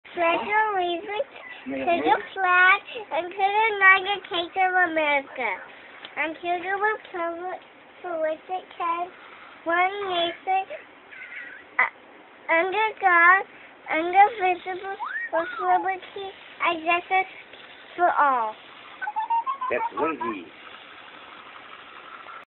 Pledge allegiance to the flag and to the United States of America, and to the republic for which it stands, one nation, under God, indivisible, with liberty and justice for all. That's Lindsay.